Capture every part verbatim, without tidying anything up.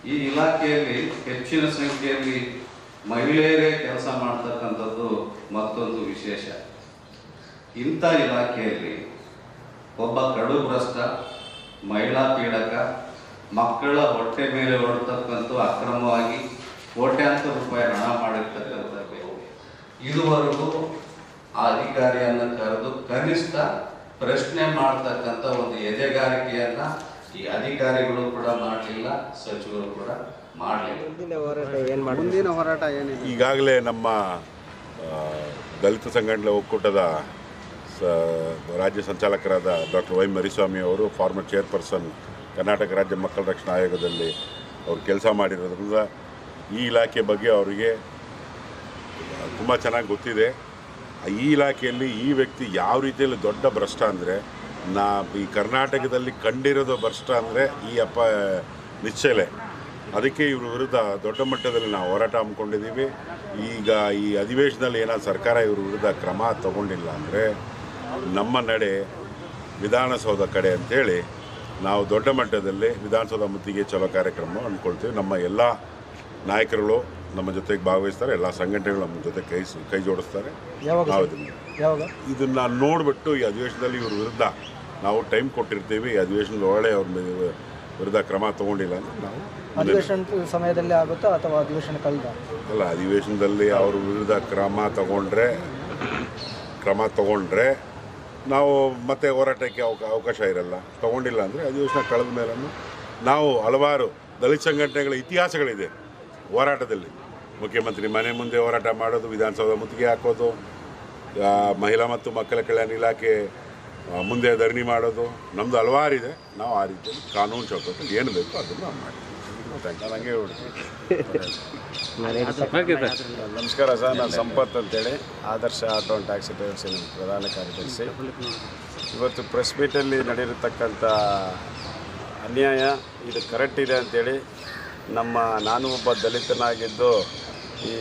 ಈ ಇಲಾಖೆಯಲ್ಲಿ ಹೆಚ್ಚಿನ ಸಂಖ್ಯೆಯಲ್ಲಿ ಮಹಿಳೆಯರೇ ಕೆಲಸ ಮಾಡ್ತಕ್ಕಂಥದ್ದು ಮತ್ತೊಂದು ವಿಶೇಷ. ಇಂಥ ಇಲಾಖೆಯಲ್ಲಿ ಒಬ್ಬ ಕಡು ಭ್ರಷ್ಟ, ಮಹಿಳಾ ಪೀಡಕ, ಮಕ್ಕಳ ಹೊಟ್ಟೆ ಮೇಲೆ ಹೊರಡ್ತಕ್ಕಂಥ ಅಕ್ರಮವಾಗಿ ಕೋಟ್ಯಾಂತರ ರೂಪಾಯಿ ಹಣ ಮಾಡಿರ್ತಕ್ಕಂಥ ಇದುವರೆಗೂ ಆ ಅಧಿಕಾರಿಯನ್ನು ಕರೆದು ಕನಿಷ್ಠ ಪ್ರಶ್ನೆ ಮಾಡ್ತಕ್ಕಂಥ ಒಂದು ಎದೆಗಾರಿಕೆಯನ್ನ ಈ ಅಧಿಕಾರಿಗಳು ಕೂಡ ಮಾಡಲಿಲ್ಲ, ಸಚಿವರು ಕೂಡ ಮಾಡಲಿಲ್ಲ. ಮುಂದಿನ ಹೋರಾಟ ಏನಿದೆ? ಈಗಾಗಲೇ ನಮ್ಮ ದಲಿತ ಸಂಘಟನೆ ಒಕ್ಕೂಟದ ರಾಜ್ಯ ಸಂಚಾಲಕರಾದ ಡಾಕ್ಟರ್ ವೈ ಮರಿಸ್ವಾಮಿ ಅವರು ಫಾರ್ಮರ್ ಚೇರ್ಪರ್ಸನ್ ಕರ್ನಾಟಕ ರಾಜ್ಯ ಮಕ್ಕಳ ರಕ್ಷಣಾ ಆಯೋಗದಲ್ಲಿ ಅವರು ಕೆಲಸ ಮಾಡಿರೋದ್ರಿಂದ ಈ ಇಲಾಖೆ ಬಗ್ಗೆ ಅವರಿಗೆ ತುಂಬ ಚೆನ್ನಾಗಿ ಗೊತ್ತಿದೆ. ಈ ಇಲಾಖೆಯಲ್ಲಿ ಈ ವ್ಯಕ್ತಿ ಯಾವ ರೀತಿಯಲ್ಲಿ ದೊಡ್ಡ ಭ್ರಷ್ಟ ಅಂದರೆ, ನಾ ಈ ಕರ್ನಾಟಕದಲ್ಲಿ ಕಂಡಿರೋದು ಭ್ರಷ್ಟ ಅಂದರೆ ಈ ಅಪ್ಪ ನಿಶ್ಚಲೆ. ಅದಕ್ಕೆ ಇವ್ರ ವಿರುದ್ಧ ದೊಡ್ಡ ಮಟ್ಟದಲ್ಲಿ ನಾವು ಹೋರಾಟ ಹಮ್ಮಿಕೊಂಡಿದ್ದೀವಿ. ಈಗ ಈ ಅಧಿವೇಶನದಲ್ಲಿ ಏನಾದ್ರು ಸರ್ಕಾರ ಇವ್ರ ವಿರುದ್ಧ ಕ್ರಮ ತಗೊಂಡಿಲ್ಲ ಅಂದರೆ ನಮ್ಮ ನಡೆ ವಿಧಾನಸೌಧ ಕಡೆ ಅಂಥೇಳಿ ನಾವು ದೊಡ್ಡ ಮಟ್ಟದಲ್ಲಿ ವಿಧಾನಸೌಧ ಮುತ್ತಿಗೆ ಚಲೋ ಕಾರ್ಯಕ್ರಮ ಅಂದ್ಕೊಳ್ತೀವಿ. ನಮ್ಮ ಎಲ್ಲ ನಾಯಕರುಗಳು ನಮ್ಮ ಜೊತೆಗೆ ಭಾಗವಹಿಸ್ತಾರೆ, ಎಲ್ಲ ಸಂಘಟನೆಗಳು ನಮ್ಮ ಜೊತೆ ಕೈ ಕೈ ಜೋಡಿಸ್ತಾರೆ. ನಾವು ಇದನ್ನು ನೋಡಿಬಿಟ್ಟು ಈ ಅಧಿವೇಶನದಲ್ಲಿ ಇವ್ರ ವಿರುದ್ಧ ನಾವು ಟೈಮ್ ಕೊಟ್ಟಿರ್ತೀವಿ. ಈ ಅಧಿವೇಶನದ ಒಳ್ಳೆ ಅವ್ರ ವಿರುದ್ಧ ಕ್ರಮ ತೊಗೊಂಡಿಲ್ಲ ಅಂದರೆ ನಾವು ಅಧಿವೇಶನ ಸಮಯದಲ್ಲಿ ಆಗುತ್ತಾ ಅಥವಾ ಅಧಿವೇಶನ ಕಳೆದ ಅಲ್ಲ, ಅಧಿವೇಶನದಲ್ಲಿ ಅವ್ರ ವಿರುದ್ಧ ಕ್ರಮ ತಗೊಂಡ್ರೆ ಕ್ರಮ ತಗೊಂಡ್ರೆ ನಾವು ಮತ್ತೆ ಹೋರಾಟಕ್ಕೆ ಅವಕಾಶ ಇರಲ್ಲ. ತೊಗೊಂಡಿಲ್ಲ ಅಂದರೆ ಅಧಿವೇಶನ ಕಳೆದ ಮೇಲೆ ನಾವು ಹಲವಾರು ದಲಿತ ಸಂಘಟನೆಗಳ ಇತಿಹಾಸಗಳಿದೆ ಹೋರಾಟದಲ್ಲಿ. ಮುಖ್ಯಮಂತ್ರಿ ಮನೆ ಮುಂದೆ ಹೋರಾಟ ಮಾಡೋದು, ವಿಧಾನಸೌಧ ಮುತ್ತಿಗೆ ಹಾಕೋದು, ಮಹಿಳಾ ಮತ್ತು ಮಕ್ಕಳ ಕಲ್ಯಾಣ ಇಲಾಖೆ ಮುಂದೆ ಧರಣಿ ಮಾಡೋದು, ನಮ್ಮದು ಹಲವಾರಿದೆ. ನಾವು ಆ ರೀತಿಯಲ್ಲಿ ಕಾನೂನು ಚೌಕಟ್ಟಲ್ಲಿ ಏನು ಬೇಕು ಅದನ್ನು ನಾವು ಮಾಡ್ತೀವಿ. ನನಗೆ ನಮಸ್ಕಾರ ಸರ್, ನಾನು ಸಂಪತ್ ಅಂತೇಳಿ Adarsh auto and taxi drivers ಪ್ರಧಾನ ಕಾರ್ಯದರ್ಶಿ. ಇವತ್ತು ಪ್ರೆಸ್ ಮೀಟಲ್ಲಿ ನಡೆದಿರತಕ್ಕಂಥ ಅನ್ಯಾಯ ಇದು ಕರೆಕ್ಟ್ ಇದೆ ಅಂಥೇಳಿ ನಮ್ಮ ನಾನು ಒಬ್ಬ ದಲಿತನಾಗಿದ್ದು ಈ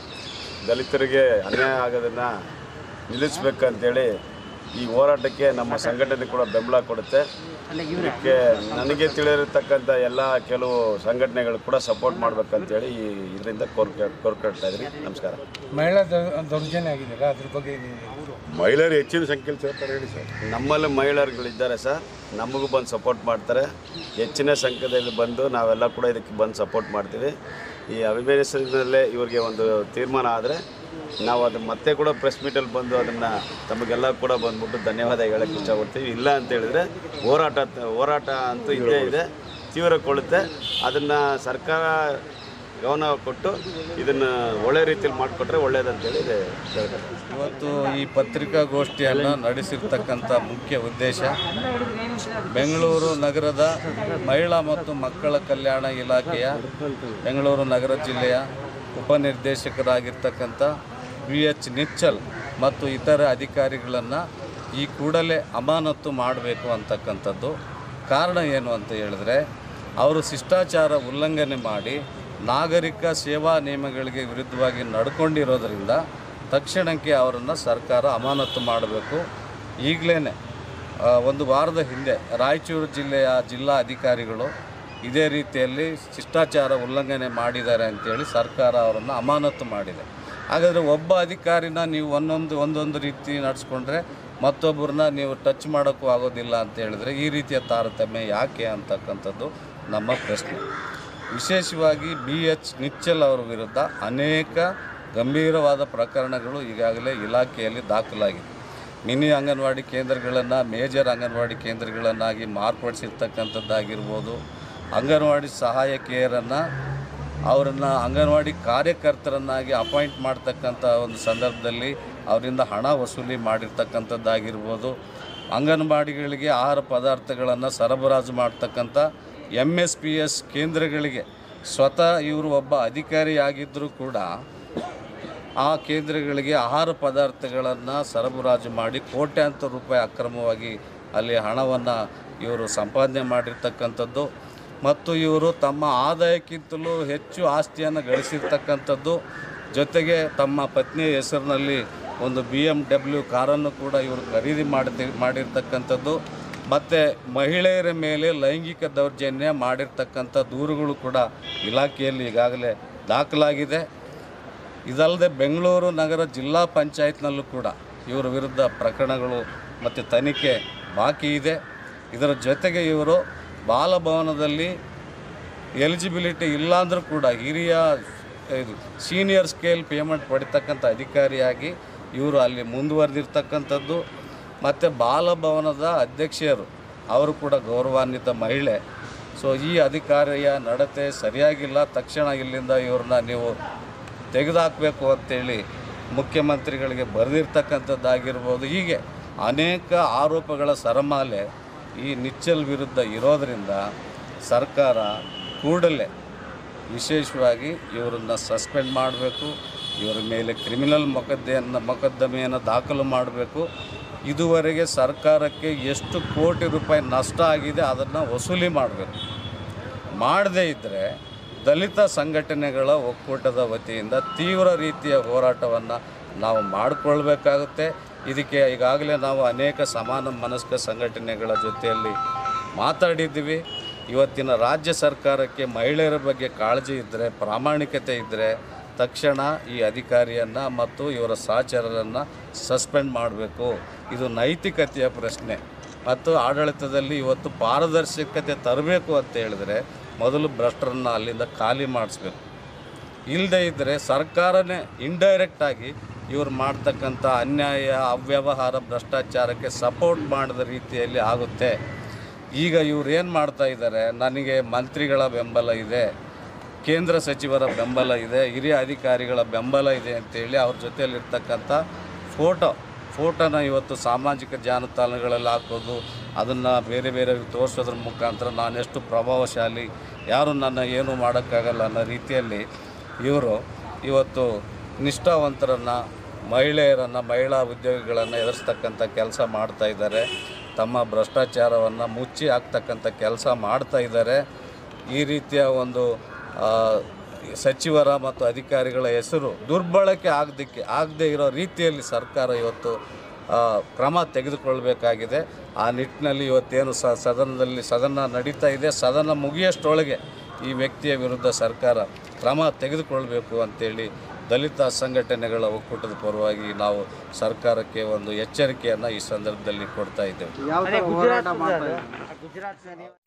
ದಲಿತರಿಗೆ ಅನ್ಯಾಯ ಆಗೋದನ್ನು ನಿಲ್ಲಿಸಬೇಕಂತೇಳಿ ಈ ಹೋರಾಟಕ್ಕೆ ನಮ್ಮ ಸಂಘಟನೆ ಕೂಡ ಬೆಂಬಲ ಕೊಡುತ್ತೆ. ಇದಕ್ಕೆ ನನಗೆ ತಿಳಿದಿರತಕ್ಕಂಥ ಎಲ್ಲ ಕೆಲವು ಸಂಘಟನೆಗಳು ಕೂಡ ಸಪೋರ್ಟ್ ಮಾಡಬೇಕಂತೇಳಿ ಈ ಇದರಿಂದ ಕೋರ್ಕೆ ಕೋರ್ಕೊಳ್ತಾ ಇದ್ದೀನಿ. ನಮಸ್ಕಾರ. ಮಹಿಳಾ ದೌರ್ಜನ್ಯ ಆಗಿದೆಯಲ್ಲ, ಅದ್ರ ಬಗ್ಗೆ ಮಹಿಳೆಯರು ಹೆಚ್ಚಿನ ಸಂಖ್ಯೆಯಲ್ಲಿ ಸೇರ್ತಾರೆ ಹೇಳಿ ಸರ್. ನಮ್ಮಲ್ಲಿ ಮಹಿಳೆಯರುಗಳಿದ್ದಾರೆ ಸರ್, ನಮಗೂ ಬಂದು ಸಪೋರ್ಟ್ ಮಾಡ್ತಾರೆ. ಹೆಚ್ಚಿನ ಸಂಖ್ಯೆಯಲ್ಲಿ ಬಂದು ನಾವೆಲ್ಲ ಕೂಡ ಇದಕ್ಕೆ ಬಂದು ಸಪೋರ್ಟ್ ಮಾಡ್ತೀವಿ. ಈ ಅಭಿವೇಶನದಲ್ಲೇ ಇವರಿಗೆ ಒಂದು ತೀರ್ಮಾನ ಆದರೆ ನಾವು ಅದು ಮತ್ತೆ ಕೂಡ ಪ್ರೆಸ್ ಮೀಟಲ್ಲಿ ಬಂದು ಅದನ್ನು ತಮಗೆಲ್ಲ ಕೂಡ ಬಂದ್ಬಿಟ್ಟು ಧನ್ಯವಾದ ಹೇಳೋಕ್ಕೆ ಇಷ್ಟಪಡ್ತೀವಿ. ಇಲ್ಲ ಅಂತ ಹೇಳಿದ್ರೆ ಹೋರಾಟ ಹೋರಾಟ ಅಂತೂ ಇದ್ದೇ ಇದೆ, ತೀವ್ರಗೊಳ್ಳುತ್ತೆ. ಅದನ್ನು ಸರ್ಕಾರ ಗಮನ ಕೊಟ್ಟು ಇದನ್ನು ಒಳ್ಳೆ ರೀತಿಯಲ್ಲಿ ಮಾಡಿಕೊಟ್ರೆ ಒಳ್ಳೆಯದಂತೇಳಿ ಹೇಳ್ತಾರೆ. ಇವತ್ತು ಈ ಪತ್ರಿಕಾಗೋಷ್ಠಿಯನ್ನು ನಡೆಸಿರ್ತಕ್ಕಂಥ ಮುಖ್ಯ ಉದ್ದೇಶ ಬೆಂಗಳೂರು ನಗರದ ಮಹಿಳಾ ಮತ್ತು ಮಕ್ಕಳ ಕಲ್ಯಾಣ ಇಲಾಖೆಯ ಬೆಂಗಳೂರು ನಗರ ಜಿಲ್ಲೆಯ ಉಪನಿರ್ದೇಶಕರಾಗಿರ್ತಕ್ಕಂಥ ವಿ ಎಚ್ ನಿಚ್ಚಲ್ ಮತ್ತು ಇತರ ಅಧಿಕಾರಿಗಳನ್ನು ಈ ಕೂಡಲೇ ಅಮಾನತು ಮಾಡಬೇಕು ಅಂತಕ್ಕಂಥದ್ದು. ಕಾರಣ ಏನು ಅಂತ ಹೇಳಿದ್ರೆ, ಅವರು ಶಿಷ್ಟಾಚಾರ ಉಲ್ಲಂಘನೆ ಮಾಡಿ ನಾಗರಿಕ ಸೇವಾ ನಿಯಮಗಳಿಗೆ ವಿರುದ್ಧವಾಗಿ ನಡ್ಕೊಂಡಿರೋದರಿಂದ ತಕ್ಷಣಕ್ಕೆ ಅವರನ್ನು ಸರ್ಕಾರ ಅಮಾನತು ಮಾಡಬೇಕು. ಈಗಲೇ ಒಂದು ವಾರದ ಹಿಂದೆ ರಾಯಚೂರು ಜಿಲ್ಲೆಯ ಜಿಲ್ಲಾ ಅಧಿಕಾರಿಗಳು ಇದೇ ರೀತಿಯಲ್ಲಿ ಶಿಷ್ಟಾಚಾರ ಉಲ್ಲಂಘನೆ ಮಾಡಿದ್ದಾರೆ ಅಂತೇಳಿ ಸರ್ಕಾರ ಅವರನ್ನು ಅಮಾನತು ಮಾಡಿದೆ. ಹಾಗಾದರೆ ಒಬ್ಬ ಅಧಿಕಾರಿನ ನೀವು ಒಂದೊಂದು ಒಂದೊಂದು ರೀತಿ ನಡೆಸ್ಕೊಂಡ್ರೆ ಮತ್ತೊಬ್ಬರನ್ನ ನೀವು ಟಚ್ ಮಾಡೋಕ್ಕೂ ಆಗೋದಿಲ್ಲ ಅಂತ ಹೇಳಿದ್ರೆ ಈ ರೀತಿಯ ತಾರತಮ್ಯ ಯಾಕೆ ಅಂತಕ್ಕಂಥದ್ದು ನಮ್ಮ ಪ್ರಶ್ನೆ. ವಿಶೇಷವಾಗಿ ಬಿ ಎಚ್ ನಿಚ್ಚಲ್ ಅವರ ವಿರುದ್ಧ ಅನೇಕ ಗಂಭೀರವಾದ ಪ್ರಕರಣಗಳು ಈಗಾಗಲೇ ಇಲಾಖೆಯಲ್ಲಿ ದಾಖಲಾಗಿದೆ. ಮಿನಿ ಅಂಗನವಾಡಿ ಕೇಂದ್ರಗಳನ್ನು ಮೇಜರ್ ಅಂಗನವಾಡಿ ಕೇಂದ್ರಗಳನ್ನಾಗಿ ಮಾರ್ಪಡಿಸಿರ್ತಕ್ಕಂಥದ್ದಾಗಿರ್ಬೋದು, ಅಂಗನವಾಡಿ ಸಹಾಯಕಿಯರನ್ನು ಅವರನ್ನು ಅಂಗನವಾಡಿ ಕಾರ್ಯಕರ್ತರನ್ನಾಗಿ ಅಪಾಯಿಂಟ್ ಮಾಡ್ತಕ್ಕಂಥ ಒಂದು ಸಂದರ್ಭದಲ್ಲಿ ಅವರಿಂದ ಹಣ ವಸೂಲಿ ಮಾಡಿರ್ತಕ್ಕಂಥದ್ದಾಗಿರ್ಬೋದು, ಅಂಗನವಾಡಿಗಳಿಗೆ ಆಹಾರ ಪದಾರ್ಥಗಳನ್ನು ಸರಬರಾಜು ಮಾಡ್ತಕ್ಕಂಥ ಎಮ್ ಎಸ್ ಪಿ ಎಸ್ ಕೇಂದ್ರಗಳಿಗೆ ಸ್ವತಃ ಇವರು ಒಬ್ಬ ಅಧಿಕಾರಿಯಾಗಿದ್ದರೂ ಕೂಡ ಆ ಕೇಂದ್ರಗಳಿಗೆ ಆಹಾರ ಪದಾರ್ಥಗಳನ್ನು ಸರಬರಾಜು ಮಾಡಿ ಕೋಟ್ಯಾಂತರ ರೂಪಾಯಿ ಅಕ್ರಮವಾಗಿ ಅಲ್ಲಿ ಹಣವನ್ನು ಇವರು ಸಂಪಾದನೆ ಮಾಡಿರ್ತಕ್ಕಂಥದ್ದು ಮತ್ತು ಇವರು ತಮ್ಮ ಆದಾಯಕ್ಕಿಂತಲೂ ಹೆಚ್ಚು ಆಸ್ತಿಯನ್ನು ಗಳಿಸಿರ್ತಕ್ಕಂಥದ್ದು. ಜೊತೆಗೆ ತಮ್ಮ ಪತ್ನಿಯ ಹೆಸರಿನಲ್ಲಿ ಒಂದು ಬಿ ಎಮ್ ಡಬ್ಲ್ಯೂ ಕಾರನ್ನು ಕೂಡ ಇವರು ಖರೀದಿ ಮಾಡಿ ಮಾಡಿರ್ತಕ್ಕಂಥದ್ದು. ಮತ್ತು ಮಹಿಳೆಯರ ಮೇಲೆ ಲೈಂಗಿಕ ದೌರ್ಜನ್ಯ ಮಾಡಿರ್ತಕ್ಕಂಥ ದೂರುಗಳು ಕೂಡ ಇಲಾಖೆಯಲ್ಲಿ ಈಗಾಗಲೇ ದಾಖಲಾಗಿದೆ. ಇದಲ್ಲದೆ ಬೆಂಗಳೂರು ನಗರ ಜಿಲ್ಲಾ ಪಂಚಾಯತ್ನಲ್ಲೂ ಕೂಡ ಇವರ ವಿರುದ್ಧ ಪ್ರಕರಣಗಳು ಮತ್ತು ತನಿಖೆ ಬಾಕಿ ಇದೆ. ಇದರ ಜೊತೆಗೆ ಇವರು ಬಾಲಭವನದಲ್ಲಿ ಎಲಿಜಿಬಿಲಿಟಿ ಇಲ್ಲಾಂದರೂ ಕೂಡ ಹಿರಿಯ ಇದು ಸೀನಿಯರ್ ಸ್ಕೇಲ್ ಪೇಮೆಂಟ್ ಪಡಿತಕ್ಕಂಥ ಅಧಿಕಾರಿಯಾಗಿ ಇವರು ಅಲ್ಲಿ ಮುಂದುವರೆದಿರ್ತಕ್ಕಂಥದ್ದು. ಮತ್ತು ಬಾಲಭವನದ ಅಧ್ಯಕ್ಷರು ಅವರು ಕೂಡ ಗೌರವಾನ್ವಿತ ಮಹಿಳೆ. ಸೊ ಈ ಅಧಿಕಾರಿಯ ನಡತೆ ಸರಿಯಾಗಿಲ್ಲ, ತಕ್ಷಣ ಇಲ್ಲಿಂದ ಇವ್ರನ್ನ ನೀವು ತೆಗೆದುಹಾಕಬೇಕು ಅಂತೇಳಿ ಮುಖ್ಯಮಂತ್ರಿಗಳಿಗೆ ಬರೆದಿರ್ತಕ್ಕಂಥದ್ದಾಗಿರ್ಬೋದು. ಹೀಗೆ ಅನೇಕ ಆರೋಪಗಳ ಸರಮಾಲೆ ಈ ನಿಚ್ಚಲ್ ವಿರುದ್ಧ ಇರೋದರಿಂದ ಸರ್ಕಾರ ಕೂಡಲೇ ವಿಶೇಷವಾಗಿ ಇವರನ್ನು ಸಸ್ಪೆಂಡ್ ಮಾಡಬೇಕು, ಇವರ ಮೇಲೆ ಕ್ರಿಮಿನಲ್ ಮೊಕದ್ದಮೆಯನ್ನು ಮೊಕದ್ದಮೆಯನ್ನು ದಾಖಲು ಮಾಡಬೇಕು. ಇದುವರೆಗೆ ಸರ್ಕಾರಕ್ಕೆ ಎಷ್ಟು ಕೋಟಿ ರೂಪಾಯಿ ನಷ್ಟ ಆಗಿದೆ ಅದನ್ನು ವಸೂಲಿ ಮಾಡಬೇಕು. ಮಾಡದೇ ಇದ್ದರೆ ದಲಿತ ಸಂಘಟನೆಗಳ ಒಕ್ಕೂಟದ ವತಿಯಿಂದ ತೀವ್ರ ರೀತಿಯ ಹೋರಾಟವನ್ನು ನಾವು ಮಾಡಿಕೊಳ್ಬೇಕಾಗುತ್ತೆ. ಇದಕ್ಕೆ ಈಗಾಗಲೇ ನಾವು ಅನೇಕ ಸಮಾನ ಮನಸ್ಕ ಸಂಘಟನೆಗಳ ಜೊತೆಯಲ್ಲಿ ಮಾತಾಡಿದ್ದೀವಿ. ಇವತ್ತಿನ ರಾಜ್ಯ ಸರ್ಕಾರಕ್ಕೆ ಮಹಿಳೆಯರ ಬಗ್ಗೆ ಕಾಳಜಿ ಇದ್ದರೆ, ಪ್ರಾಮಾಣಿಕತೆ ಇದ್ದರೆ ತಕ್ಷಣ ಈ ಅಧಿಕಾರಿಯನ್ನು ಮತ್ತು ಇವರ ಸಹಚರರನ್ನು ಸಸ್ಪೆಂಡ್ ಮಾಡಬೇಕು. ಇದು ನೈತಿಕತೆಯ ಪ್ರಶ್ನೆ ಮತ್ತು ಆಡಳಿತದಲ್ಲಿ ಇವತ್ತು ಪಾರದರ್ಶಕತೆ ತರಬೇಕು ಅಂತ ಹೇಳಿದ್ರೆ ಮೊದಲು ಭ್ರಷ್ಟರನ್ನು ಅಲ್ಲಿಂದ ಖಾಲಿ ಮಾಡಿಸ್ಬೇಕು. ಇಲ್ಲದೇ ಇದ್ದರೆ ಸರ್ಕಾರನೇ ಇಂಡೈರೆಕ್ಟಾಗಿ ಇವ್ರು ಮಾಡ್ತಕ್ಕಂಥ ಅನ್ಯಾಯ, ಅವ್ಯವಹಾರ, ಭ್ರಷ್ಟಾಚಾರಕ್ಕೆ ಸಪೋರ್ಟ್ ಮಾಡಿದ ರೀತಿಯಲ್ಲಿ ಆಗುತ್ತೆ. ಈಗ ಇವ್ರು ಏನು ಮಾಡ್ತಾ ಇದ್ದಾರೆ, ನನಗೆ ಮಂತ್ರಿಗಳ ಬೆಂಬಲ ಇದೆ, ಕೇಂದ್ರ ಸಚಿವರ ಬೆಂಬಲ ಇದೆ, ಹಿರಿಯ ಅಧಿಕಾರಿಗಳ ಬೆಂಬಲ ಇದೆ ಅಂತೇಳಿ ಅವ್ರ ಜೊತೆಯಲ್ಲಿರ್ತಕ್ಕಂಥ ಫೋಟೋ ಫೋಟೋನ ಇವತ್ತು ಸಾಮಾಜಿಕ ಜಾಲತಾಣಗಳಲ್ಲಿ ಹಾಕೋದು, ಅದನ್ನು ಬೇರೆ ಬೇರೆ ತೋರಿಸೋದ್ರ ಮುಖಾಂತರ ನಾನೆಷ್ಟು ಪ್ರಭಾವಶಾಲಿ, ಯಾರು ನನ್ನ ಏನು ಮಾಡೋಕ್ಕಾಗಲ್ಲ ಅನ್ನೋ ರೀತಿಯಲ್ಲಿ ಇವರು ಇವತ್ತು ನಿಷ್ಠಾವಂತರನ್ನು, ಮಹಿಳೆಯರನ್ನು, ಮಹಿಳಾ ಉದ್ಯೋಗಿಗಳನ್ನು ಎದುರಿಸ್ತಕ್ಕಂಥ ಕೆಲಸ ಮಾಡ್ತಾ ಇದ್ದಾರೆ. ತಮ್ಮ ಭ್ರಷ್ಟಾಚಾರವನ್ನು ಮುಚ್ಚಿ ಹಾಕ್ತಕ್ಕಂಥ ಕೆಲಸ ಮಾಡ್ತಾ ಇದ್ದಾರೆ. ಈ ರೀತಿಯ ಒಂದು ಸಚಿವರ ಮತ್ತು ಅಧಿಕಾರಿಗಳ ಹೆಸರು ದುರ್ಬಳಕೆ ಆಗದಕ್ಕೆ ಆಗದೇ ಇರೋ ರೀತಿಯಲ್ಲಿ ಸರ್ಕಾರ ಇವತ್ತು ಕ್ರಮ ತೆಗೆದುಕೊಳ್ಬೇಕಾಗಿದೆ. ಆ ನಿಟ್ಟಿನಲ್ಲಿ ಇವತ್ತೇನು ಸ ಸದನದಲ್ಲಿ ಸದನ ನಡೀತಾ ಇದೆ, ಸದನ ಮುಗಿಯಷ್ಟೊಳಗೆ ಈ ವ್ಯಕ್ತಿಯ ವಿರುದ್ಧ ಸರ್ಕಾರ ಕ್ರಮ ತೆಗೆದುಕೊಳ್ಬೇಕು ಅಂತೇಳಿ ದಲಿತ ಸಂಘಟನೆಗಳ ಒಕ್ಕೂಟದ ಪರವಾಗಿ ನಾವು ಸರ್ಕಾರಕ್ಕೆ ಒಂದು ಎಚ್ಚರಿಕೆಯನ್ನು ಈ ಸಂದರ್ಭದಲ್ಲಿ ಕೊಡ್ತಾ ಇದ್ದೇವೆ.